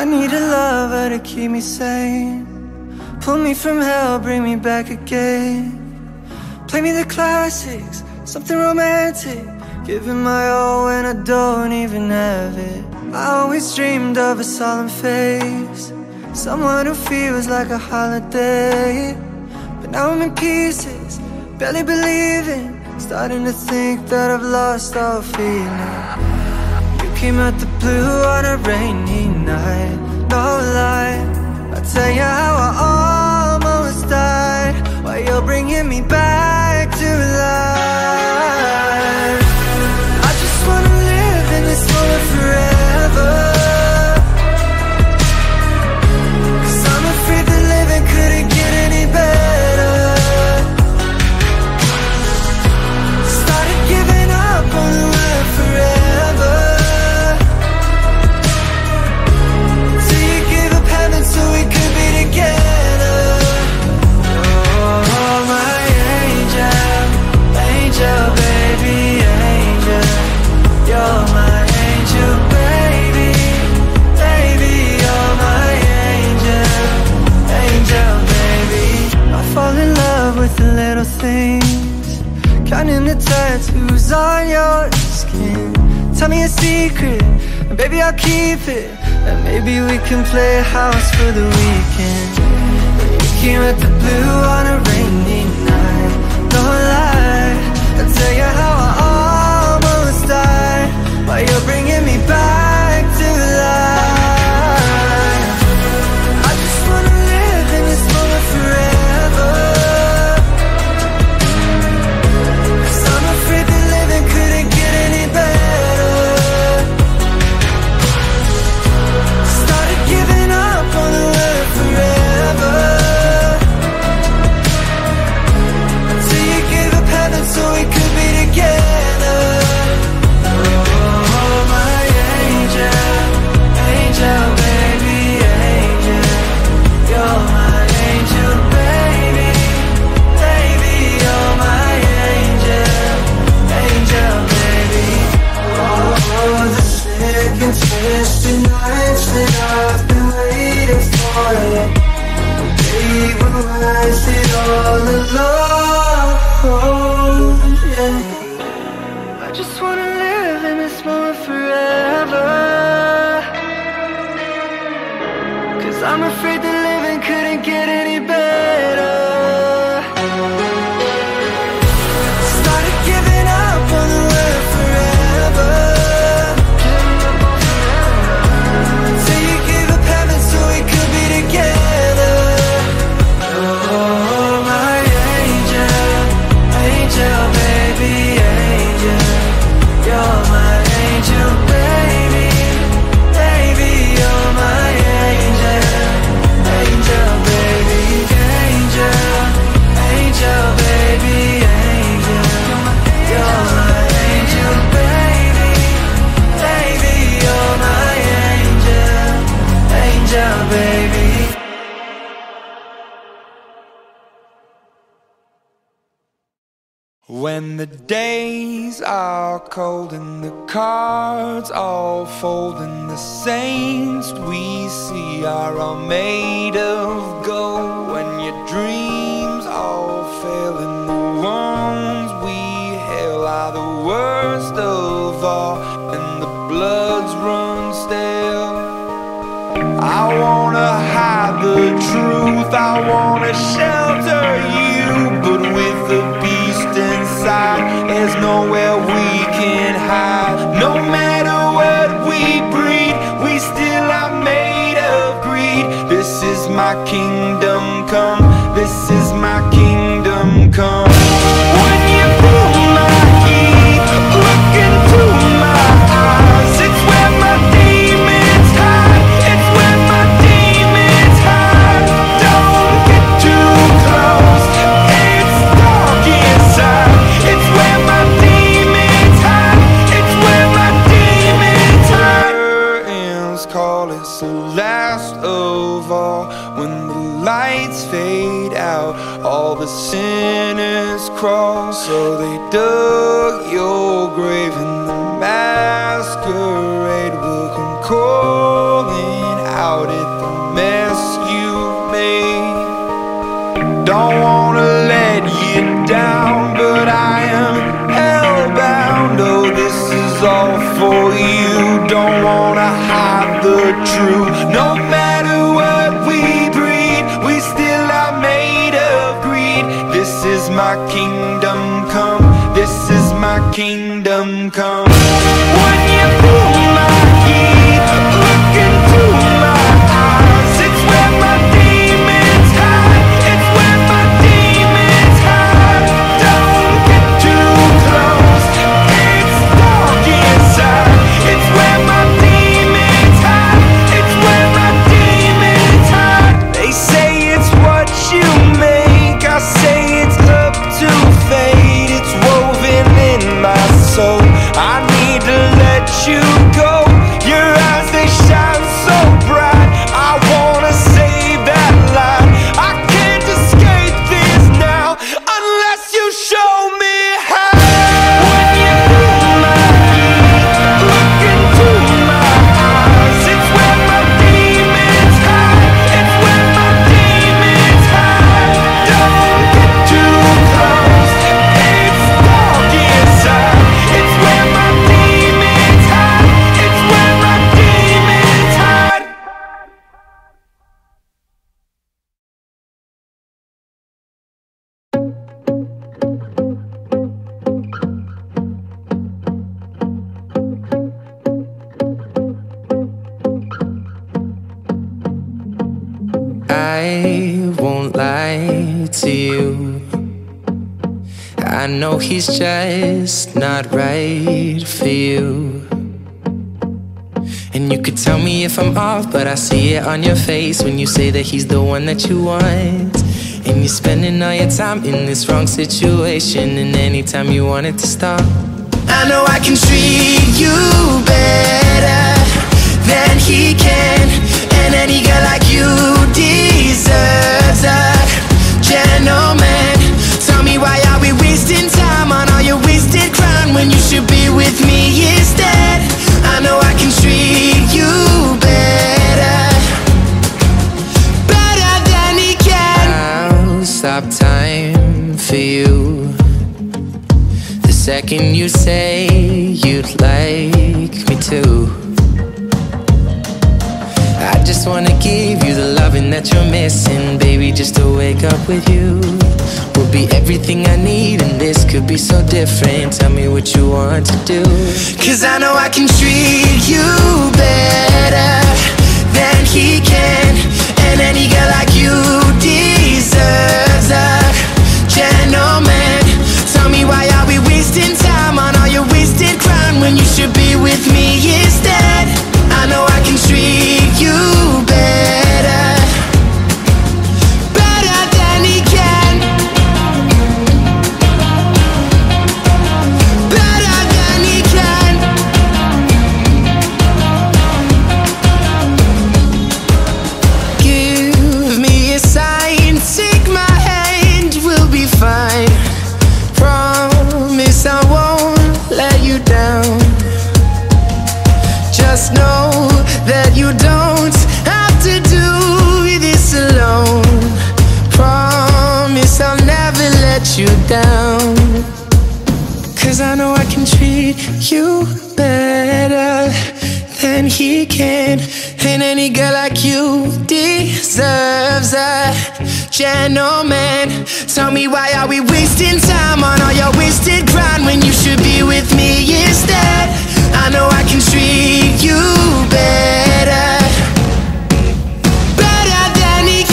I need a lover to keep me sane, pull me from hell, bring me back again. Play me the classics, something romantic, giving my all when I don't even have it. I always dreamed of a solemn face, someone who feels like a holiday. But now I'm in pieces, barely believing, starting to think that I've lost all feeling. You came out the blue on a rainy night, no lie, I'll tell you how I almost died, while you're bringing me back to life. I just wanna live in this moment forever, 'cause I'm afraid that living couldn't get any better. Started giving up on the word forever, till you gave up heaven so we could be together. Oh, my angel, angel, baby, angel. You're my angel, baby, baby. You're my angel, angel, baby. I fall in love with the little things, counting the tattoos on your skin. Tell me a secret, and baby I'll keep it, and maybe we can play house for the weekend. You came at the blue on a rainy night, no lie, I'll tell you how I almost died, while you're bringing me back to life. I just wanna live in this moment forever, 'cause I'm afraid that living couldn't get any better. Started giving up on the word forever, until you gave up heaven so we could be together. Oh, my angel, angel, baby, angel. You're my angel, baby, baby. You're my angel, angel, baby. Oh, the second twisted nights that I've been waiting for you. They will rise it all alone, yeah. I just wanna live in this moment forever, 'cause I'm afraid that living couldn't get any better. Started giving up on the word forever, till you gave up heaven so we could be together. Oh, my angel, angel, baby, angel. You're my angel, baby, baby. You're my angel, angel, baby, angel, angel, baby, angel. You're my angel, baby, baby. You're my angel, angel, baby. When the days are cold and the cards all fold, and the saints we see are all made of gold, when your dreams all fail and the ones we hail are the worst of all, and the bloods run stale. I wanna hide the truth, I wanna shelter you, but with the beast inside, there's nowhere we can hide. No matter what we breed, we still are made of greed. This is my kingdom come, this is my kingdom come. When you pull my key, look into my eyes, it's where my demons hide, it's where my demons hide. Don't get too close, it's dark inside, it's where my demons hide, it's where my demons hide. Curtains call, it's the last of all. When the lights fade out, all the sinners crawl. So they dug your grave, and the masquerade will come calling out you. Don't wanna hide the truth. No matter what we breed, we still are made of greed. This is my kingdom come. This is my kingdom come. When you feel my heat, look into my eyes. It's where my demons hide. It's where my demons hide. Don't get too close. It's dark inside. It's where my demons hide. It's where my demons hide. They say it's what you make. I say it's up to fate. It's woven in my soul. I need to let you go. Your eyes, they shine so bright. I wanna save that light. I can't escape this now unless you show me how. When you feel my heat, look into my eyes. It's where my demons hide. It's where my demons hide. Don't get too close. It's dark inside. It's where my demons hide. It's where my demons hide. I won't lie to you. I know he's just not right for you. And you could tell me if I'm off, but I see it on your face when you say that he's the one that you want. And you're spending all your time in this wrong situation, and anytime you want it to stop. I know I can treat you better than he can, and any girl like you deserves a gentleman. Tell me, why are we wasting time on all your wasted crown when you should be with me instead? I know I can treat you better, better than he can. I'll stop time for you the second you say you'd like me to. I just wanna give you the loving that you're missing, baby. Just to wake up with you will be everything I need, and this could be so different. Tell me what you want to do, 'cause I know I can treat you better than he can, and any girl like you deserves a gentleman. Tell me, why are we wasting time on all your wasted crown when you should be with me instead? I know I can treat you better, better than he can, better than he can. Give me a sign, take my hand, we'll be fine. Promise I won't let you down. Just know that you don't have to do this alone. Promise I'll never let you down, 'cause I know I can treat you better than he can, and any girl like you deserves a gentleman. Tell me, why are we wasting time on all your wasted grind when you should be with me instead? I know I can treat you better, better than he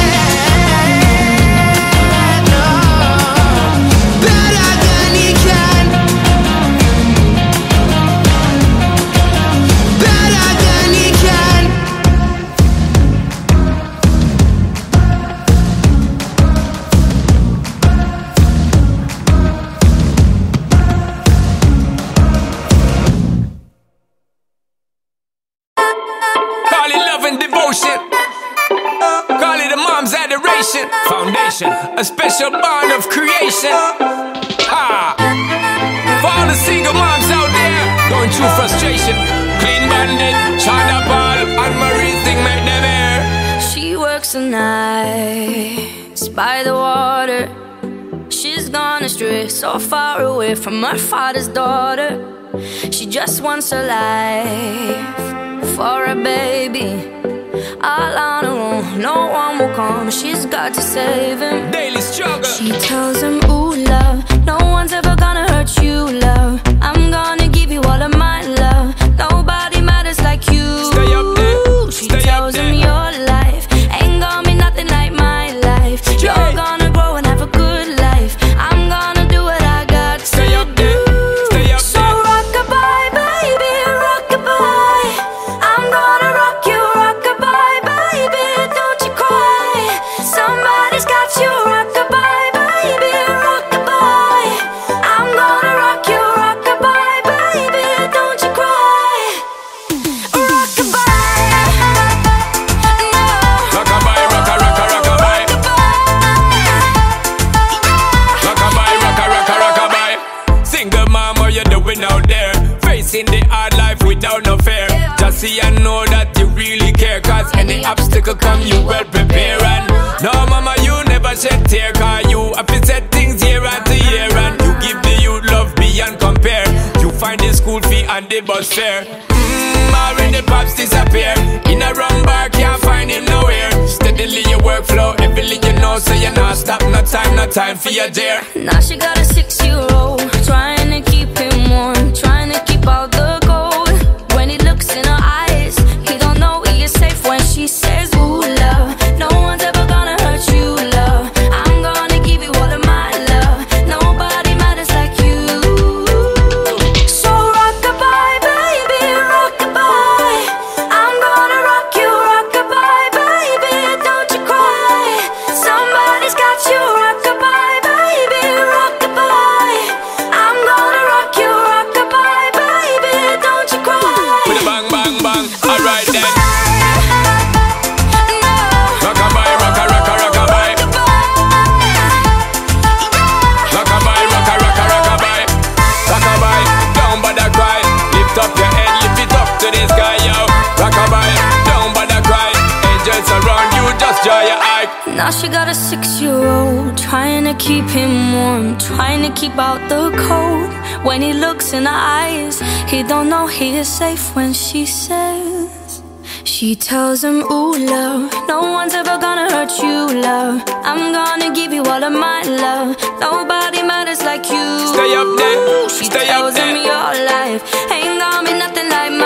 can. No, better than he can, better than he can. Foundation, a special bond of creation. Ha! For all the single moms out there going through frustration, Clean Bandit, China Ball, and Marie thing make them air. She works the nights by the water. She's gone astray, so far away from her father's daughter. She just wants a life for a baby. All on her own, no one will come. She's got to save him. Daily struggle. She tells him, ooh, love, no one's ever gonna hurt you, love. I'm gonna give you all of my love. Nobody matters like you. Stay up there. She tells him your life ain't gonna be nothing like my life. You're gonna grow and have a good life. I'm gonna do what I got to Stay up there. Stay up so there. rock-a-bye, baby, rock-a-bye. I'm gonna rock you, rock-a-bye, baby, don't you cry. Somebody's got you, rock-a-bye, baby, rock-a-bye. I'm gonna rock you, rock-a-bye, baby, don't you cry. Rock-a-bye, no. Rock-a-bye, rock-a-rock-a-rock-a-bye. Rock-a-bye, rock-a-rock-a-rock-a-bye. Single mom, what you doing out there? Facing the hard life without no fear. Just see and know that you really care. Cause any obstacle come, you well prepare. And no mama, you never shed tear. Cause you have to set things year after year. And you give the youth love beyond compare. You find the school fee and the bus fare. Already pops disappear. In a wrong bar, can't find him nowhere. Steadily your workflow, everything you know. So you not stop, no time for your dare. Now she got a 6-year-old, trying to keep him warm, trying to keep out the cold. When he looks in her eyes, he don't know he is safe when she says, ooh, love, no one's ever gonna hurt you, love. I'm gonna give you all of my love. Nobody matters like you. So rock-a-bye, baby, rock-a-bye. I'm gonna rock you, rock-a-bye, baby, don't you cry. Somebody's got you, rock-a-bye, baby, rock-a-bye. I'm gonna rock you, rock-a-bye, baby, don't you cry. With a bang, bang, bang. Alright then. No. Rock-a-bye, rock-a-rock-a-rock-a-bye. Rock-a-bye, rock-a-rock-a-rock-a-bye. Rock-a-bye, don't bother cry. Lift up your head, lift it up to the sky, yo. Rock-a-bye, don't bother cry. Angels around you, just draw your eye. Now she got a 6-year-old, trying to keep him warm, trying to keep out the cold. When he looks in her eyes, he don't know he is safe when she says. She tells him, ooh, love, no one's ever gonna hurt you, love. I'm gonna give you all of my love. Nobody matters like you. Stay up there, She stay up tells him there. your life ain't gonna be nothing like